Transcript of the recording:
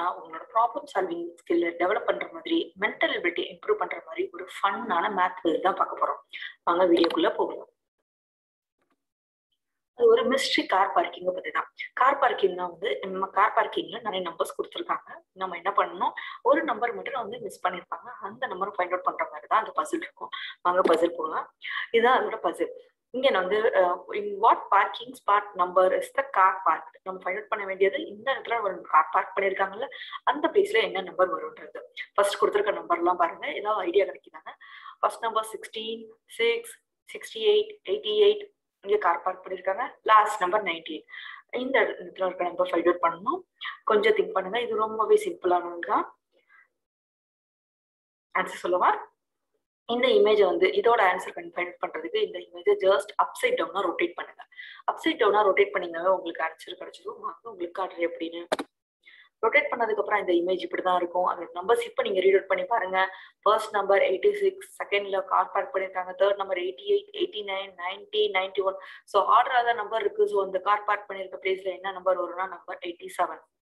பண்ணா உங்களோட problem solving skill develop பண்ற மாதிரி, மென்டல் எபிலிட்டி இம்ப்ரூவ் பண்ற மாதிரி ஒரு ஃபன்னான மேத் தான் பார்க்க போறோம். வாங்க வீடியோக்குள்ள போகலாம். அது ஒரு மிஸ்ட்ரி கார் பார்க்கிங் பத்தி தான். கார் பார்க்கிங்னா நம்ம கார் பார்க்கிங்ல நிறைய நம்பர்ஸ் கொடுத்துருக்காங்க. நம்ம என்ன பண்ணணும், ஒரு நம்பர் மட்டும் மிஸ் பண்ணிருப்பாங்க. அந்த நம்பரை ஃபைண்ட் அவுட் பண்ற மாதிரி தான் அந்த பசில் இருக்கும். வாங்க பசில் போகலாம். இதுதான் அதோட பசில். இங்க in what parking spot number is the car park. நம்ம ஃபைண்ட் அவுட் பண்ண வேண்டியது இந்த இடத்துல ஒரு கார் பார்க் பண்ணிருக்காங்கல்ல, அந்த பிளேஸ்ல என்ன நம்பர் வரும்ன்றது. ஃபர்ஸ்ட் கொடுத்துருக்க நம்பர்லாம் பாருங்க, ஏதாவது ஐடியா கிடைக்குதாங்க. First number 16, 6, 68, 88. இங்க கார் பார்க் பண்ணிருக்காங்க. Last number 98. இந்த இடத்துல இருக்க நம்பர் ஃபைண்ட் அவுட் பண்ணணும். கொஞ்சம் திங்க் பண்ணுங்க. இது ரொம்பவே சிம்பிளானது தான். ஆன்சர் சொல்லவா? இந்த இமேஜ் இதோட ஆன்சர் ஃபைண்ட் அவுட் பண்றதுக்கு இந்த இமேஜை ஜஸ்ட் அப்சைட் டவுனா ரொட்டேட் பண்ணுங்க. அப்சைட் டவுனா ரொட்டேட் பண்ணீங்கன்னாவே உங்களுக்கு ஆன்சர் கிடைச்சிடும். உங்களுக்கு காட்டுறது எப்படின்னு. ரொட்டேட் பண்ணதுக்கு அப்புறம் இந்த இமேஜ் இப்படிதான் இருக்கும். அதோட நம்பர்ஸ் இப்போ நீங்க ரீட் அவுட் பண்ணி பாருங்க. ஃபர்ஸ்ட் நம்பர் 86, செகண்ட்ல கார் பார்க் பண்ணிருக்காங்க. Third number 88, 89, 90, 91. ஸோ ஆர்டரா தான் நம்பர் இருக்கு. ஸோ இந்த கார் பார்க் பண்ணிருக்க பிளேஸ்ல என்ன நம்பர் வரும்னா நம்பர் 87.